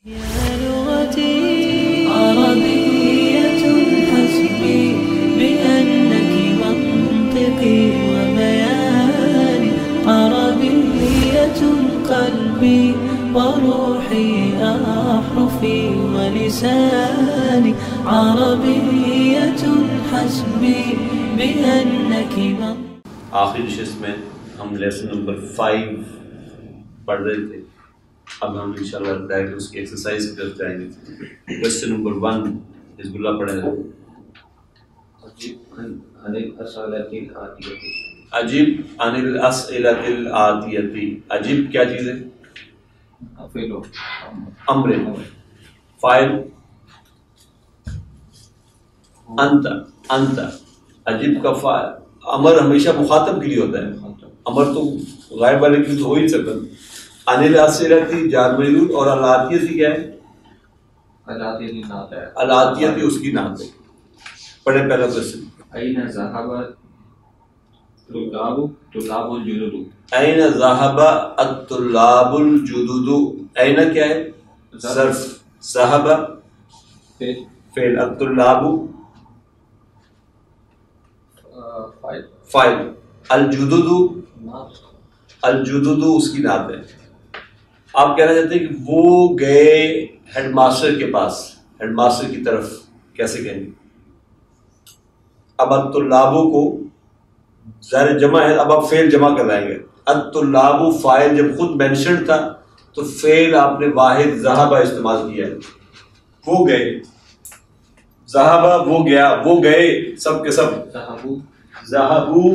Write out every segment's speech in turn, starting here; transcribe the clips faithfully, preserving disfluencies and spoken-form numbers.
يا لغتي عربية حسبي بأنك منطقي وبياني عربية قلبي وروحي أحرفي ولساني عربية حسبي بأنك منطقي. آخری نشست میں ہم لیسن نمبر فائیو پڑھ رہے تھے. اب ہم انشاءاللہ ڈائریکٹ اس کی ایکسرسائز کی طرف جائیں گے. کوشچن نمبر ون حزب اللہ پڑھے گا. عجیب عن الاسئلۃ الآتیۃ. عجیب کیا چیز ہے؟ امر. فاعل انت. انت عجیب کا فاعل. امر ہمیشہ مخاطب کے لیے ہوتا ہے. امر تو غائب والے کے لیے تو ہو ہی نہیں سکتا. عن الاسئلۃ جار مجرور اور الآتیۃ کیا ہے؟ الآتیۃ اس کی نعت ہے. پڑھیں پہلا کوشچن. أين ذهب طلاب طلاب الجدد. أين ذهب الطلاب الجدد. أين کیا ہے؟ ظرف. ذهب فعل. الطلاب فاعل. الجدد الجدد اس کی نعت ہے. آپ کہنا چاہتے ہیں کہ وہ گئے ہیڈ ماسٹر کے پاس. ہیڈ ماسٹر کی طرف کیسے کہیں گے؟ اب الطلابوں کو ظاہر جمع ہے. اب آپ فعل جمع کرائیں گے. الطلاب فاعل جب خود مینشن تھا تو فعل آپ نے واحد ذہبہ استعمال کیا ہے. وہ گئے. ذہبہ وہ گیا. وہ گئے سب کے سب. ذہبو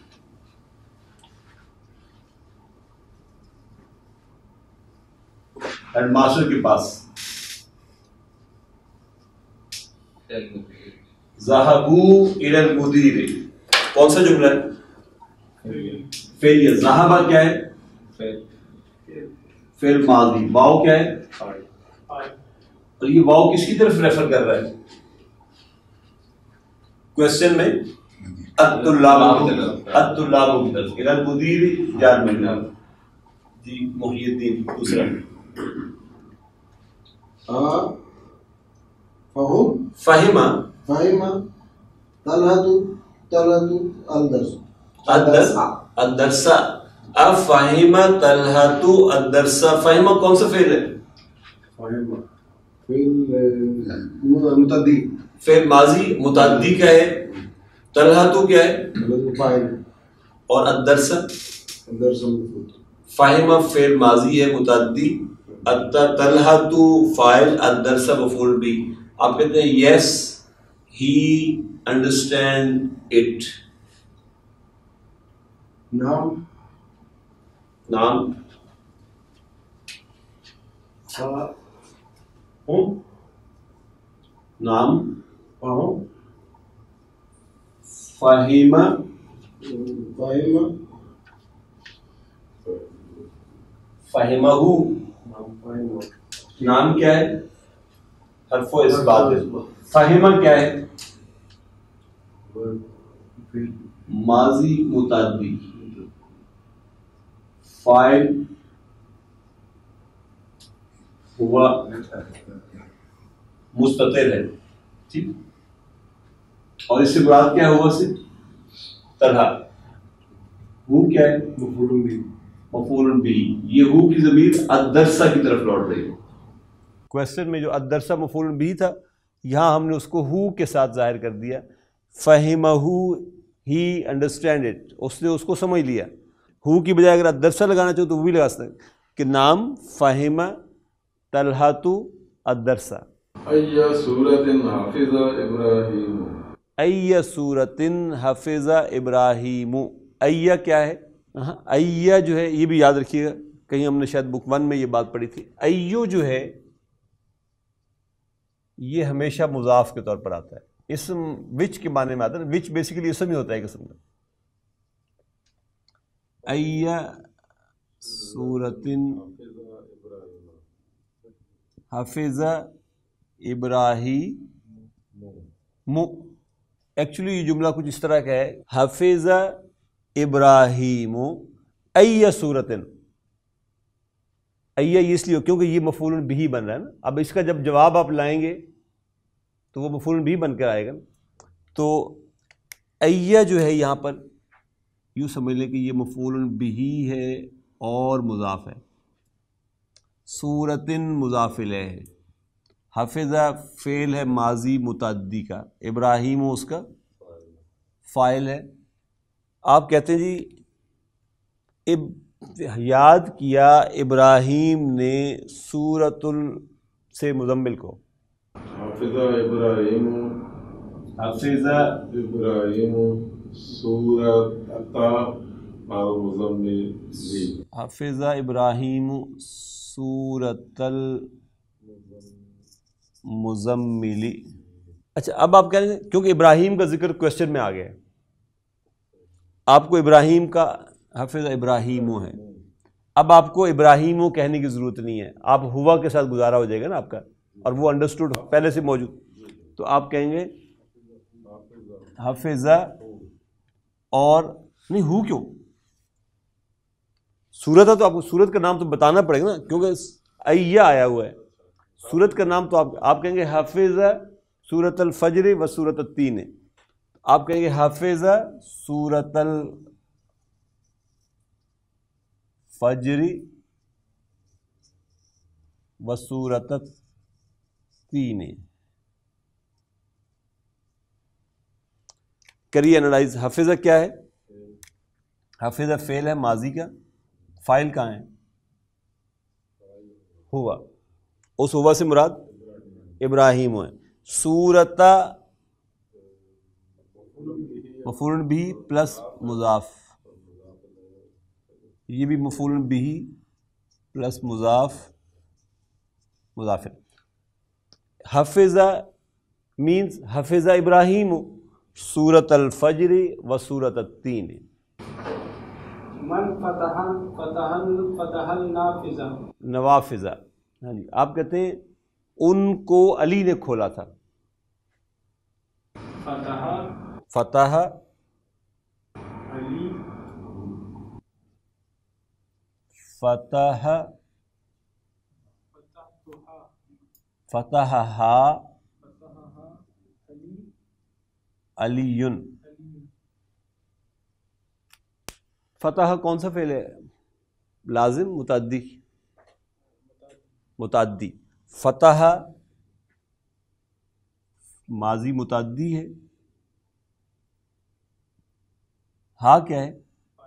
ہیڈ ماسٹر کے پاس. ذہبوا الی المدیر. کون سا جملہ ہے؟ فعلیہ. ذہبہ کیا ہے؟ فعل ماضی. واو کیا ہے؟ اور یہ واو کس کی طرف ریفر کر رہا ہے کوشچن میں؟ الطلاب الطلاب کی طرف. الی المدیر جار مجرور. جی محی الدین دوسرا. فهم فہمہ فهم طلحة طلحة الدرس الدرس الدرس. افہم طلحۃ الدرس. فہمہ کون سا فعل ہے؟ فهم فعل متعدی. فعل ماضی. متعدی کیا ہے؟ طلحۃ کیا ہے؟ فاعل. اور الدرس الدرس مفعول. فہمہ فعل ماضی ہے متعدی. طلحۃ فاعل. الدرس مفعول بھی. آپ کہتے ہیں یس ہی انڈرسٹینڈ اٹ. نام نام نام فهم فہیمہ فهم فہمہ. نام کیا ہے؟ حرف و اثبات. فہمہ کیا ہے؟ ماضی متعدی. فاعل ہوا مستتر ہے. ٹھیک. اور اس سے مراد کیا ہوا سے؟ طرح. وہ کیا ہے؟ مفعول بھی. مفعول بھی. یہ ہو کی ضمیر الدرسہ کی طرف لوٹ رہی ہے. کوشچن میں جو الدرسہ مفعول بھی تھا یہاں ہم نے اس کو ہو کے ساتھ ظاہر کر دیا. فہمہ ہی انڈرسٹینڈ اٹ. اس نے اس کو سمجھ لیا. ہو کی بجائے اگر الدرسہ لگانا چاہو تو وہ بھی لگا سکتے ہیں کہ نام فہمہ طلحۃ الدرسہ. ای سورۃ حافظ ابراہیم. ای سورۃ حفظ ابراہیم. ای کیا ہے؟ ای جو ہے یہ بھی یاد رکھیے گا. کہیں ہم نے شاید بک ون میں یہ بات پڑھی تھی. ایو جو ہے یہ ہمیشہ مضاف کے طور پر آتا ہے. اسم وچ کے معنی میں آتا ہے. وچ بیسیکلی اسم ہی ہوتا ہے قسم کا. ای سورۃ حفظ ابراہیم. ایکچولی یہ جملہ کچھ اس طرح کا ہے. حفظ ابراہیم ای سورۃ. ایہ یہ اس لیے کیونکہ یہ مفعول بہ بن رہا ہے نا. اب اس کا جب جواب آپ لائیں گے تو وہ مفعول بہ بن کر آئے گا. تو ایہ جو ہے یہاں پر یوں سمجھ لیں کہ یہ مفعول بہ ہے اور مضاف ہے. صورت مضاف الیہ ہے. حفظہ فعل ہے ماضی متعدی کا. ابراہیم اس کا فاعل ہے. آپ کہتے ہیں جی اب یاد کیا ابراہیم نے سورۃ ال سے مزمل کو. حافظہ ابراہیم حفظہ ابراہیم سورۃ المزمل. حفظہ ابراہیم سورۃ المزمل. اچھا اب آپ کہہ رہے ہیں کیونکہ ابراہیم کا ذکر کوشچن میں آ گیا ہے, آپ کو ابراہیم کا حفظ ابراہیم ہے. اب آپ کو ابراہیم کہنے کی ضرورت نہیں ہے, آپ ہوا کے ساتھ گزارا ہو جائے گا نا آپ کا, اور وہ انڈرسٹوڈ پہلے سے موجود. تو آپ کہیں گے حفظہ اور نہیں ہو کیوں, سورت ہے تو آپ کو سورت کا نام تو بتانا پڑے گا نا, کیونکہ ایہ آیا ہوا ہے. سورت کا نام تو آپ آپ کہیں گے حفظہ سورۃ الفجر و سورۃ التین. آپ کہیں گے حفظہ سورۃ الفجر و سورۃ التین. کریے انالائز. حفظہ کیا ہے؟ حفظہ فعل ہے ماضی کا. فاعل کہاں ہے؟ ہوا. اس ہوا سے مراد ابراہیم ہے. سورۃ مفعول بھی پلس مضاف, یہ بھی مفعول بھی پلس مضاف مضاف. حفظہ مینز حفظہ ابراہیم سورۃ الفجر و سورۃ التین. من فتح فتح فتح النافذہ نوافذہ. ہاں جی, آپ کہتے ہیں ان کو علی نے کھولا تھا. فتح فتح علی فتح فتح علی. فتح کون سا فعل ہے؟ لازم متعدی متعدی. فتح ماضی متعدی ہے. ہاں کیا ہے؟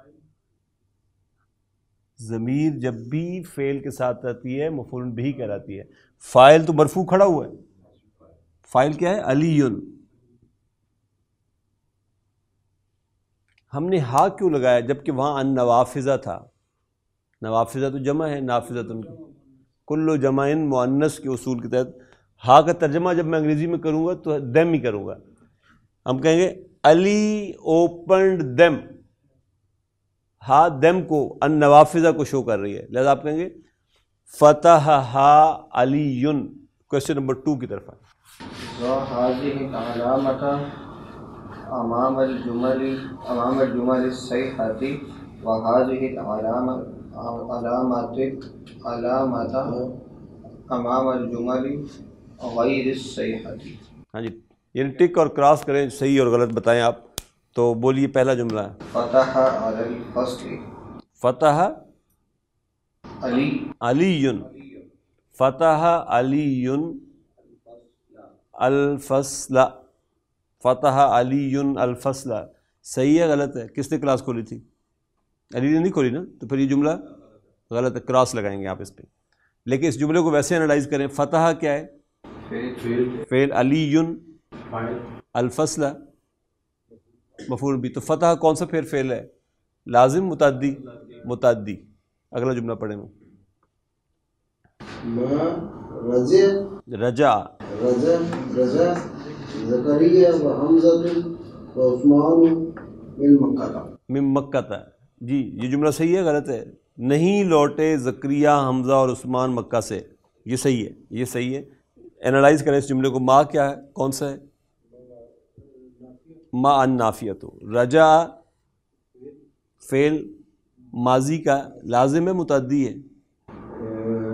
ضمیر جب بھی فعل کے ساتھ آتی ہے مفعول بھی کہلاتی ہے. فاعل تو مرفوع کھڑا ہوا ہے. فاعل کیا ہے؟ علی. ہم نے ہا کیوں لگایا جبکہ وہاں ان نوافذہ تھا؟ نوافذہ تو جمع ہے, نافذہ تو کل جمع مؤنث کے اصول کے تحت ہا کا ترجمہ جب میں انگریزی میں کروں گا تو دیم ہی کروں گا. ہم کہیں گے علی اوپنڈ دیم. ہا دیم کو ان نوافذہ کو شو کر رہی ہے, لہذا آپ کہیں گے فتح ہا علی. کوشچن نمبر ٹو کی طرف آئیں. وهذه العلامة أمام الجمل أمام الجمل الصحيحة وهذه العلامة علامة علامة أمام الجمل غير الصحيحة. ہاں جی, یعنی ٹک اور کراس کریں, صحیح اور غلط بتائیں آپ. تو بولیے پہلا جملہ ہے فتح على الفصل. فتح علی علی. فتح علی الفصل. فتح علی الفصل. صحیح ہے غلط ہے؟ کس نے کلاس کھولی تھی؟ علی نے نہیں کھولی نا, تو پھر یہ جملہ غلط ہے, کراس لگائیں گے آپ اس پہ. لیکن اس جملے کو ویسے انالائز کریں. فتح کیا ہے؟ فعل علی الفصل مفعول بھی. تو فتح کون سا پھر فعل ہے؟ لازم متعدی متعدی. اگلا جملہ پڑھیں گے. ما رجع رجع رجع رجع زکریا و حمزہ و عثمان من مکہ. من مکہ تھا. جی یہ جملہ صحیح ہے غلط ہے؟ نہیں لوٹے زکریہ حمزہ اور عثمان مکہ سے. یہ صحیح ہے, یہ صحیح ہے. انالائز کریں اس جملے کو. ما کیا ہے؟ کون سا ہے؟ ما النافیہ. رجع فعل ماضی کا لازم ہے متعدی ہے؟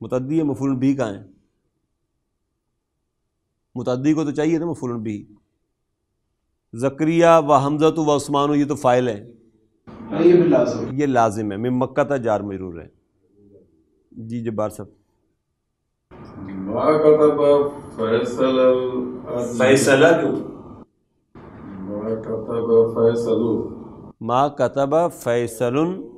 متعدی ہے، مفعول بھی کہاں ہے؟ متعدی کو تو چاہیے نا مفعول بھی. زکریا و حمزہ و عثمان، یہ تو فاعل ہے، یہ بھی لازم یہ لازم ہے. من مکہ تا جار مجرور ہے. جی جبار صاحب. ما کتب فیصل العدل فیصلہ کیوں؟ ما کتب فیصل ما کتب فیصل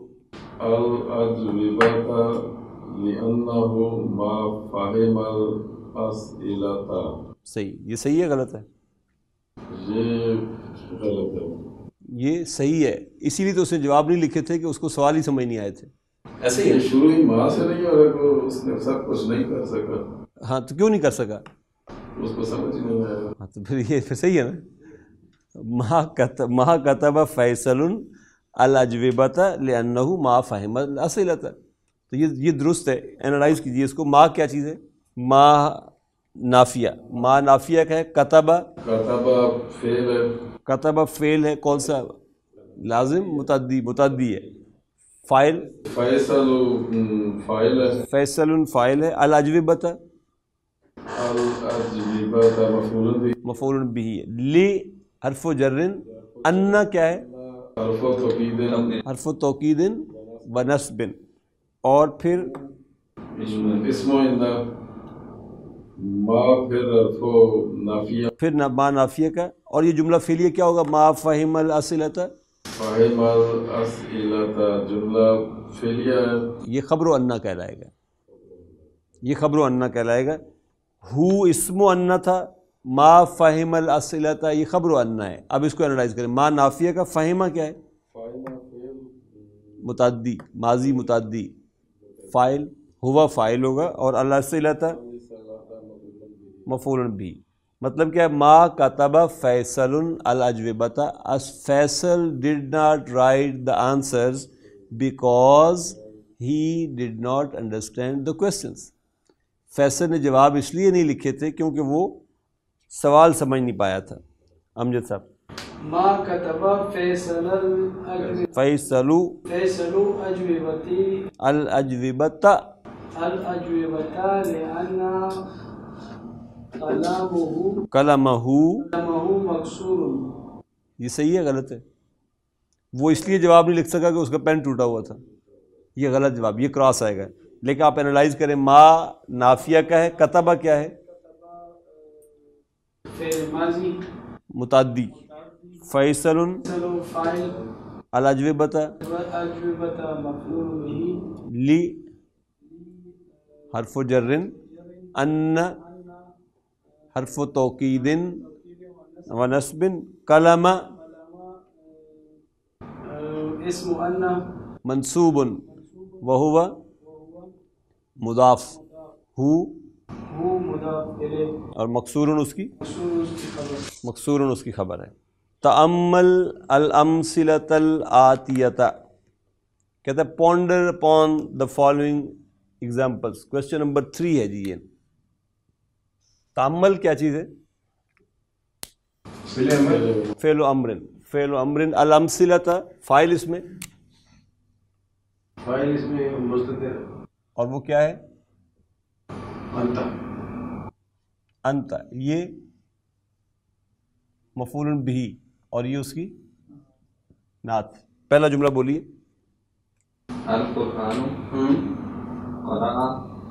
الأجوبة لأنه ما فهم الأسئلة. صحیح. یہ صحیح ہے غلط ہے؟ یہ غلط ہے. یہ صحیح ہے. اسی لیے تو اس نے جواب نہیں لکھے تھے کہ اس کو سوال ہی سمجھ نہیں آئے تھے. ایسے ہی یہ ہے. شروع ہی ماں سے نہیں ہو رہا، اس نے سب کچھ نہیں کر سکا، ہاں تو کیوں نہیں کر سکا؟ اس کو سمجھ ہی نہیں آیا. ہاں تو پھر یہ پھر صحیح ہے نا. ما کتب ما کتب فیصل الاجوبۃ لانہ ما فہم الاسئلۃ. تو یہ یہ درست ہے. اینالائز کیجیے اس کو. ما کیا چیز ہے؟ ما نافیہ. ما نافیہ کا ہے. کتب کتب فعل ہے، کتب فعل ہے. کون سا؟ لازم متعدی. متعدی ہے. فاعل فیصل فاعل ہے، فیصل فاعل ہے. الاجوبۃ الأجوبة مفعول به، مفعول به ہے. لی حرف جر. ان کیا ہے؟ حرف توکید، حرف توکید و نصب. اور پھر اسم ان، ما پھر حرف نافیہ، پھر ما نافیہ کا. اور یہ جملہ فعلیہ کیا ہوگا؟ ما فہم الاسئلۃ. فاہم الاسئلۃ جملہ فعلیہ ہے. یہ خبر و انا کہلائے گا. یہ خبر و انا کہلائے گا. ہو اسم و انا تھا. ما فہم الاسئلۃ یہ خبر و انا ہے. اب اس کو انالائز کریں. ما نافیہ کا فہمہ کیا ہے؟ متعدی. ماضی متعدی. فاعل ہوا فاعل ہوگا. اور الاسئلۃ مفعول بھی. مطلب کیا ہے؟ ما کتب Faisal الاجوبۃ. as Faisal did not write the answers because he did not understand the questions. Faisal نے جواب اس لیے نہیں لکھے تھے کیونکہ وہ سوال سمجھ نہیں پایا تھا. امجد صاحب. ما کتب فیصل الاجوبۃ فیصل فیصل اجوبتی الاجوبۃ الاجوبۃ لأن کلامہ کلمہ. کلامہ مکسور. یہ صحیح ہے غلط ہے؟ وہ اس لیے جواب نہیں لکھ سکا کہ اس کا پین ٹوٹا ہوا تھا. یہ غلط جواب. یہ کراس آئے گا. لیکن آپ انالائز کریں. ما نافیہ کا ہے. کتبہ کیا ہے؟ فعل ماضی متعدی. فیصل فاعل الاجوبۃ اجوبۃ مفعول به. لی حرف جر. ان حرف توکید و نصب. کلم اسم ان منصوب وہو مضاف. ہو ہو مضاف الیہ اور مکسور اس کی مکسور اس کی خبر. مکسور اس کی خبر ہے. تأمل الامثلۃ الآتیۃ. کہتا ہے ponder upon the following examples. Question number three ہے جی. یہ تأمل کیا چیز ہے؟ فعل و امر. فعل و امر. الامثلۃ فاعل اس میں، فاعل اس میں مستتر، اور وہ کیا ہے؟ انت. انت. یہ مفعول بھی اور یہ اس کی نعت. پہلا جملہ بولیے. القرآن قرأ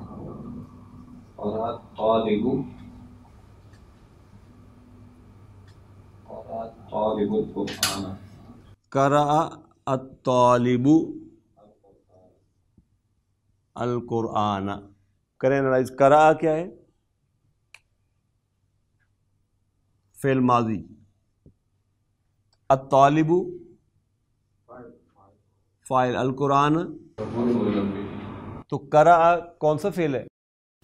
قرأ طالب قرأ طالب القرآن. قرأ الطالب القرآن. کریں انالائز. قرأ کیا ہے؟ فعل ماضی. الطالب فاعل. القرآن تو قرأ کون سا فعل ہے؟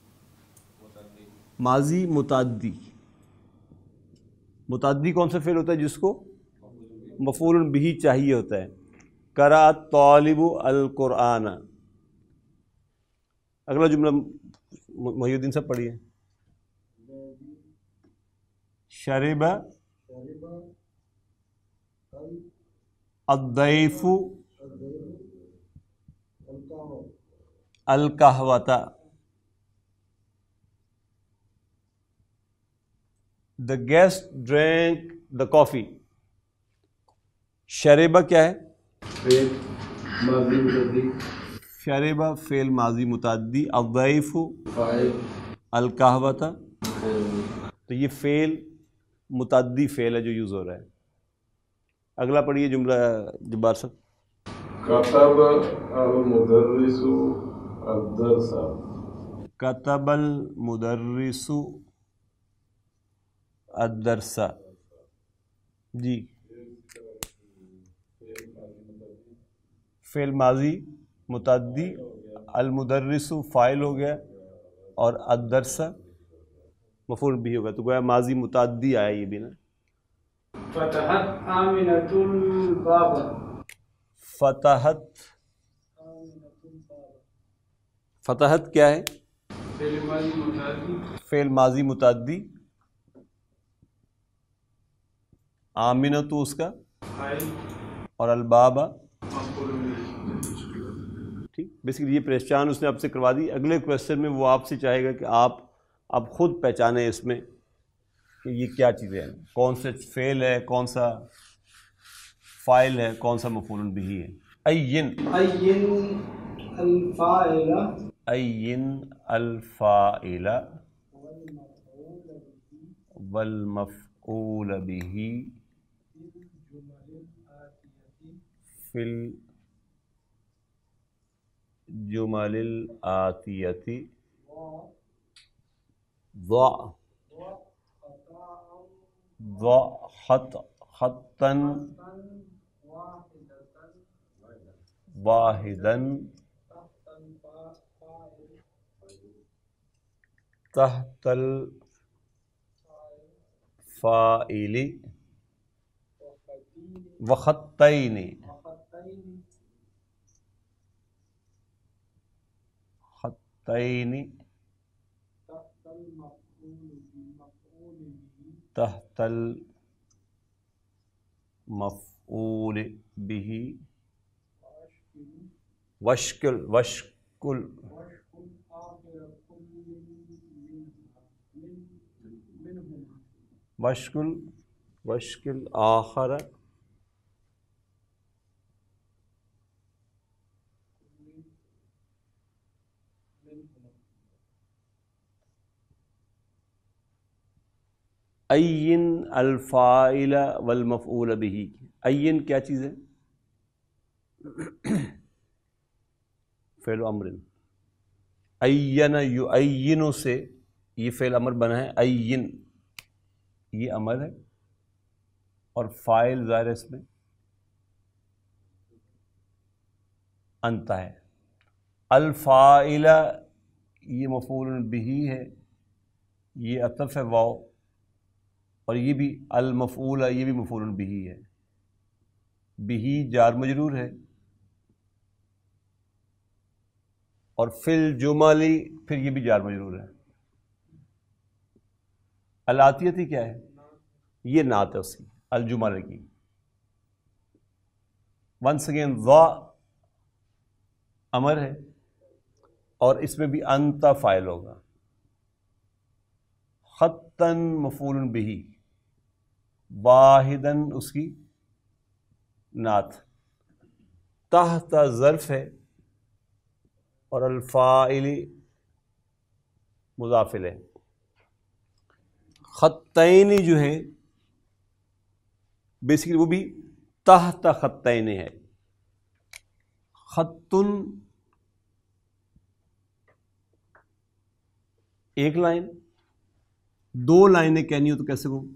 ماضی متعدی. متعدی کون سا فعل ہوتا ہے جس کو مفعول بھی چاہیے ہوتا ہے؟ قرأ الطالب القرآن. اگلا جملہ محی الدین صاحب پڑھیے. شرب الضیف القہوۃ. دا گیسٹ ڈرینک دا کافی. شربہ کیا ہے؟ فعل ماضی متعدی. شربہ فعل ماضی متعدی. الضیف فاعل. القہوۃ. تو یہ فعل متعدی فعل ہے جو یوز ہو رہا ہے. اگلا پڑھیے جملہ جبار صاحب. کتب المدرس الدرس. کتب المدرس الدرس. جی فعل ماضی متعدی. المدرس فاعل ہو گیا اور الدرس مفعول بھی ہوگا. تو گویا ماضی متعدی آیا یہ بھی نا. فتحت آمنۃ الباب. فتحت. فتحت کیا ہے؟ فعل ماضی متعدی. فعل ماضی متعدی. آمنۃ اس کا فاعل اور الباب. مفعول به. ٹھیک. بیسیکلی یہ پہچان اس نے آپ سے کروا دی. اگلے کویشچن میں وہ آپ سے چاہے گا کہ آپ اب خود پہچانیں اس میں کہ یہ کیا چیزیں ہیں، کون سے فعل ہے، کون سا فاعل ہے، کون سا مفعول بھی ہے. عین. عین الفاعل عین الفاعل والمفعول به فی الجمل الآتیۃ. ضع ضع خط خطا واحدا تحت الفاعل وخطین. خطین تحت المفعول به وشکل وشکل وشکل وشکل آخر عین الفاعل والمفعول به. عین کیا چیز ہے؟ فعل امر. عین یعین سے یہ فعل امر بنا ہے. عین یہ امر ہے اور فاعل ظاہر ہے اس میں انت ہے. الفاعل یہ مفعول به ہے، یہ عطف ہے واو، اور یہ بھی المفعول یہ بھی مفعول به ہے. به جار مجرور ہے اور فی الجمل پھر یہ بھی جار مجرور ہے. الآتیتی کیا ہے؟ یہ نعت ہے اس کی الجمل کی. ونس اگین ذا امر ہے اور اس میں بھی انت فاعل ہوگا. خطاً مفعول به، واحداً اس کی نعت. تحت ظرف ہے اور الفاعل مضاف ہے. خطین جو ہے بیسیکلی وہ بھی تحت خطین ہے. خطن ایک لائن، دو لائنیں کہنی ہو تو کیسے کو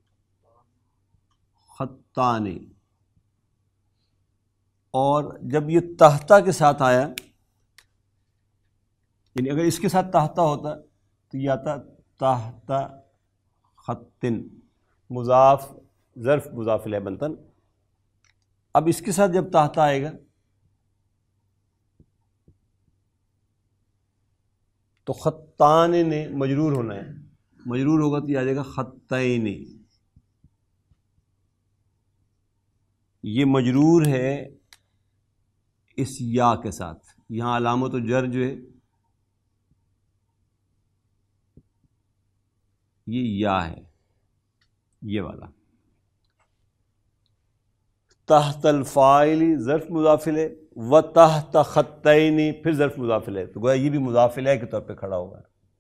خطان. اور جب یہ تحتا کے ساتھ آیا، یعنی اگر اس کے ساتھ تحتا ہوتا تو یہ آتا تحت خطن، مضاف ظرف مضاف الیہ بنتن. اب اس کے ساتھ جب تحتا آئے گا تو خطان نے مجرور ہونا ہے. مجرور ہوگا تو یہ آ جائے گا خطین. یہ مجرور ہے اس یا کے ساتھ. یہاں علامت و جر جو ہے یہ یا ہے. یہ والا تحت الفاعل ظرف مضاف الیہ و تحت خطین پھر ظرف مضاف الیہ، تو گویا یہ بھی مضاف الیہ کے طور پہ کھڑا ہوا ہے.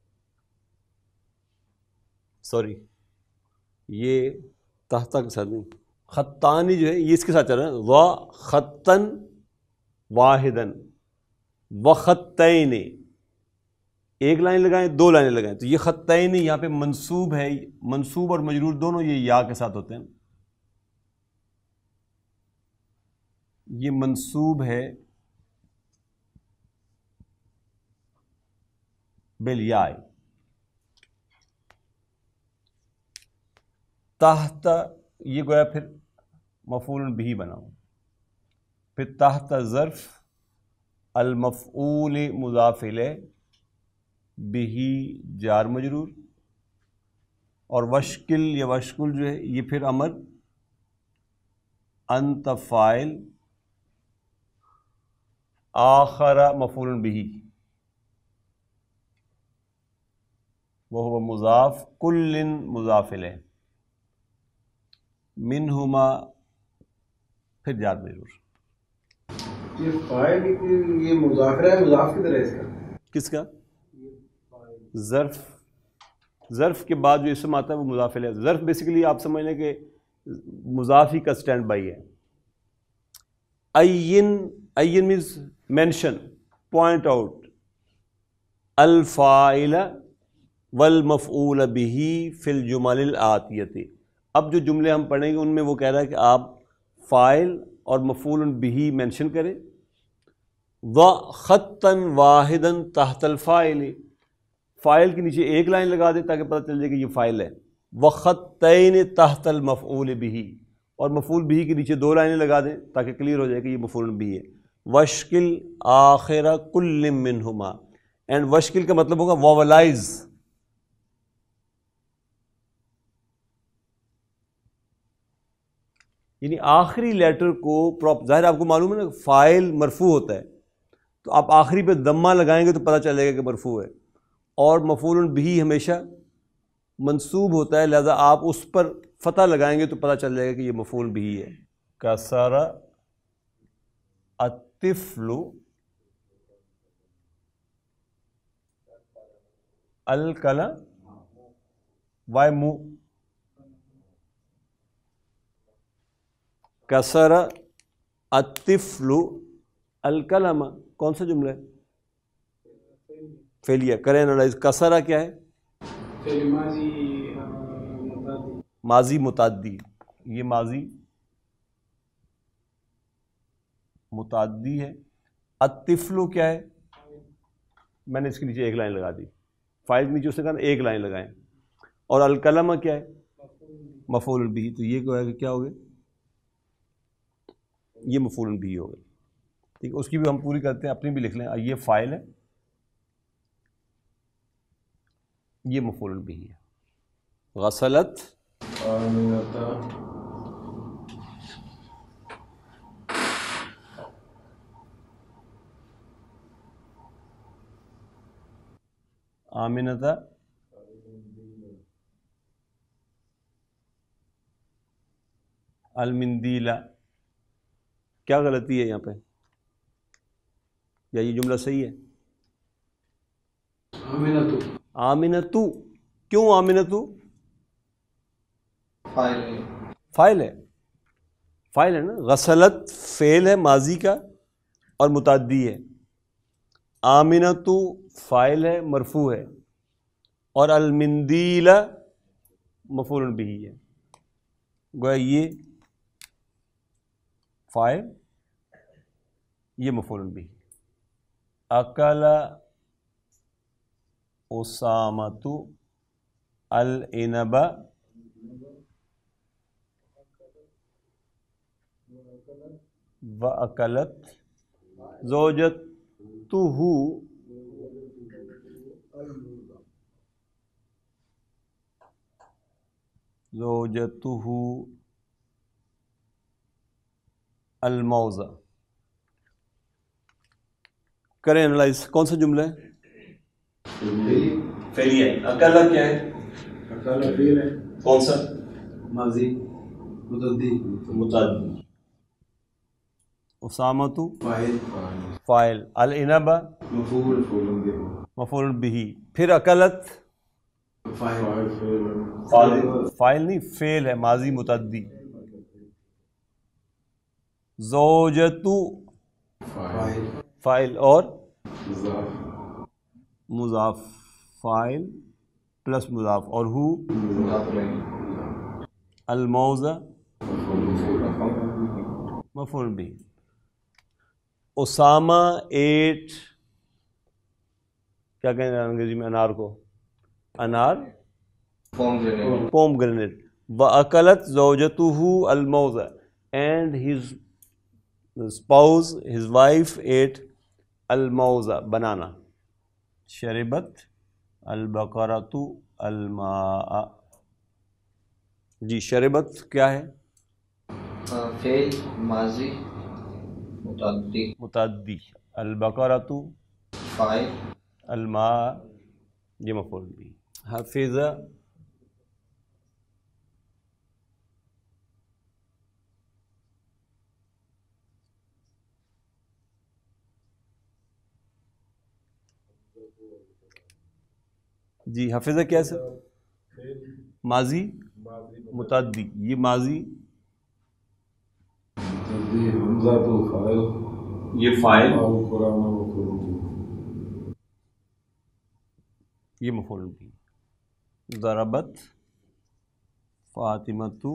سوری یہ تحت کے ساتھ نہیں، خطانی جو ہے یہ اس کے ساتھ چل رہا ہے، و خطن واحدن و خطین، ایک لائن لگائیں دو لائنیں لگائیں، تو یہ خطین یہاں پہ منصوب ہے، منصوب اور مجرور دونوں یہ یا کے ساتھ ہوتے ہیں. یہ منصوب ہے بالیاء، تحت یہ گویا پھر مفعول بھی بنا ہوں، پھر تحت ظرف المفعول مضاف الیہ بہی جار مجرور، اور وشکل یا وشکل جو ہے یہ پھر امر انت فاعل آخر مفعول بہ وہو مضاف کل مضاف الیہ منہما پھر جار مجرور. یہ فاعل یہ مضاف ہے، مضاف کی طرح اس کا کس کا؟ ظرف، ظرف کے بعد جو اسم آتا ہے وہ مضاف الیہ. ظرف بیسیکلی آپ سمجھ لیں کہ مضاف ہی کا اسٹینڈ بائی ہے. این این مینز مینشن، پوائنٹ آؤٹ الفاعل والمفعول بہ فی الجمل الآتیۃ. اب جو جملے ہم پڑھیں گے ان میں وہ کہہ رہا ہے کہ آپ فاعل اور مفعول بہ مینشن کریں، و خطاً واحداً تحت الفاعل، فاعل کے نیچے ایک لائن لگا دیں تاکہ پتہ چل جائے کہ یہ فاعل ہے، وخطین تحت المفعول بہ، اور مفعول بہ کے نیچے دو لائنیں لگا دیں تاکہ کلیئر ہو جائے کہ یہ مفعول بہ ہے. وشکل آخر کل منہما، اینڈ وشکل کا مطلب ہوگا واولائز، یعنی آخری لیٹر کو پراپ، ظاہر آپ کو معلوم ہے نا فاعل مرفوع ہوتا ہے تو آپ آخری پہ ضمہ لگائیں گے تو پتہ چلے گا کہ مرفوع ہے، اور مفعول بہ ہمیشہ منصوب ہوتا ہے لہذا آپ اس پر فتح لگائیں گے تو پتہ چل جائے گا کہ یہ مفعول بہ ہے. کسر الطفل القلم، وائے منہ، کسر الطفل القلم کون سا جملہ ہے؟ فعلیہ. کریں انالائز، کسرہ کیا ہے؟ فعل ماضی متعدی، ماضی متعدی، یہ ماضی متعدی ہے. الطفل کیا ہے؟ میں نے اس کے نیچے ایک لائن لگا دی، فاعل کے نیچے اس نے کہا ایک لائن لگائیں. اور القلم کیا ہے؟ مفعول بہ، تو یہ کیا ہے کہ کیا ہو گیا؟ یہ مفعول بہ ہو گیا. ٹھیک ہے، اس کی بھی ہم پوری کرتے ہیں، اپنی بھی لکھ لیں. یہ فاعل ہے، یہ مفعول بہ ہے. غسلت آمنتا آمنتا المندیلا. کیا غلطی ہے یہاں پہ؟ یا یہ جملہ صحیح ہے؟ آمنتو آمنتو، کیوں آمنتو؟ فاعل فاعل ہے، فاعل ہے نا. غسلت فعل ہے ماضی کا اور متعدی ہے. آمنتو فاعل ہے مرفوع ہے، اور المندیل مفعول بہ ہے. گویا یہ فاعل، یہ مفعول بہ. اکل اسامۃ العنب واکلت زوجتہ زوجتہ الموز. کریں انالائز، کون سا جملہ ہے؟ فعلیہ. اکلا کیا ہے؟ اکالا فعل ہے، کون سا؟ ماضی متعدی متعدی. اسامۃ فاعل فاعل. العنب مفعول مفعول مفعول به. پھر اکلت فاعل فاعل فاعل نہیں فعل ہے ماضی متعدی. زوجتو فاعل فاعل اور مضاف مضاف. فاعل پلس مضاف. اور ہو الموزہ مفعول به. اسامہ ایٹ کیا کہیں گے انگریزی میں انار کو؟ انار پوم گرینیٹ. وَأَكَلَتْ زَوْجَتُهُ الْمَوْزَ and his spouse his wife ate الموزہ بنانا. شربت البقرۃ الماء. جی شربت کیا ہے؟ فعل ماضی متعدی متعدی. البقرۃ فاعل الماء یہ مفعول بھی. حفظ جی حفظ کیا سر؟ ماضی متعدی. یہ ماضی حمزہ تو فاعل یہ فاعل اور قرآن مفعول یہ مفعول بھی. ضربت فاطمۃ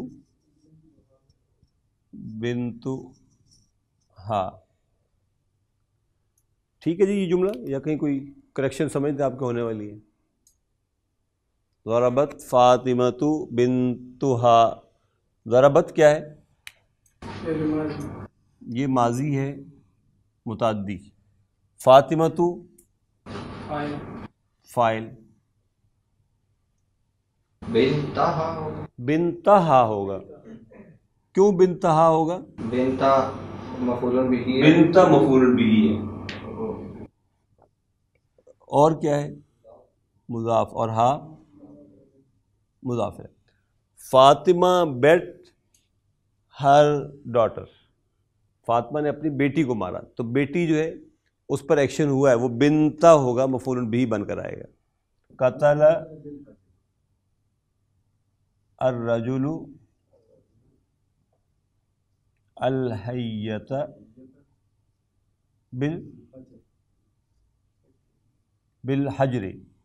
بنت ہا. ٹھیک ہے جی. یہ جملہ یا کہیں کوئی کریکشن سمجھتے آپ کے ہونے والی ہے؟ ضربت فاطمۃ بنتہا. ضربت کیا ہے؟ فعل ماضی یہ ماضی ہے متعدی. فاطمۃ فاعل فاعل. بنتہا بنتہا ہوگا. کیوں بنتہا ہوگا؟ بنتا مفعول به ہے بنتا مفعول به ہے. اور کیا ہے؟ مضاف. اور ہا مضاف ہے. فاطمہ بیٹ ہر ڈاٹر. فاطمہ نے اپنی بیٹی کو مارا تو بیٹی جو ہے اس پر ایکشن ہوا ہے وہ بنتا ہوگا مفعول بھی بن کر آئے گا. قتل الرجل الحیۃ بال بالحجر.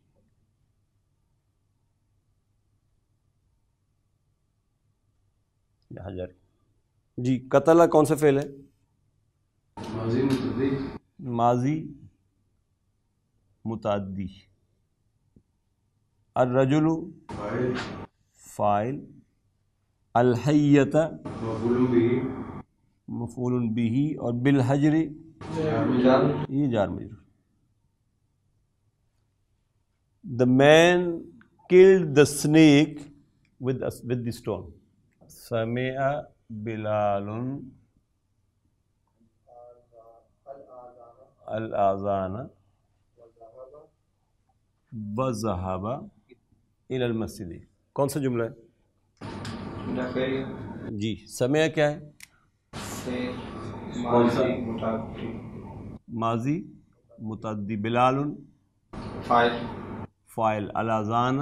حجر. جی قتل کون سا فعل ہے؟ ماضی متعدی ماضی متعدی. الرجل فاعل فاعل. الحیۃ مفعول به مفعول به. اور بالحجر یہ جار مجرور. The man killed the snake with a, with the stone. سمع بلال الآذان وذهب إلى المسجد. کون سا جملہ ہے؟ جی سمع کیا ہے؟ ماضی متعدی ماضی متعدی. بلال فاعل فاعل. الآذان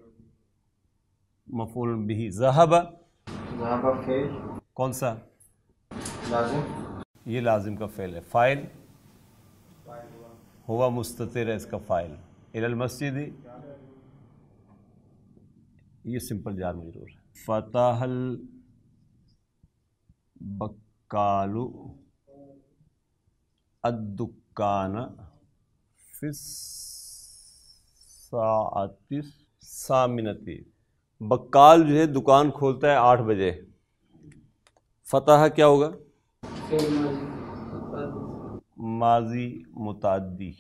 مفعول به. ذهب ذهب فعل کون سا؟ لازم یہ لازم کا فعل ہے. فاعل ہوا مستتر ہے اس کا فاعل. الی المسجد یہ سمپل جار مجرور ہے. فتح البقال الدکان فی الساعۃ الثامنۃ. بقال جو ہے دکان کھولتا ہے آٹھ بجے. فتح کیا ہوگا؟ فعل ماضی ماضی متعدی.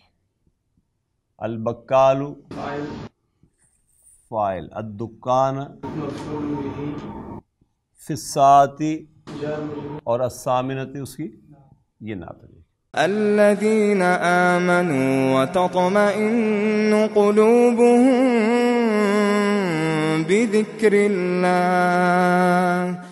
البقال فاعل فاعل. الدکان مفعول به فی الساعۃ جار مجرور اور الثامنۃ اس کی یہ نعت ہے. الذين آمنوا وتطمئن قلوبهم بذكر الله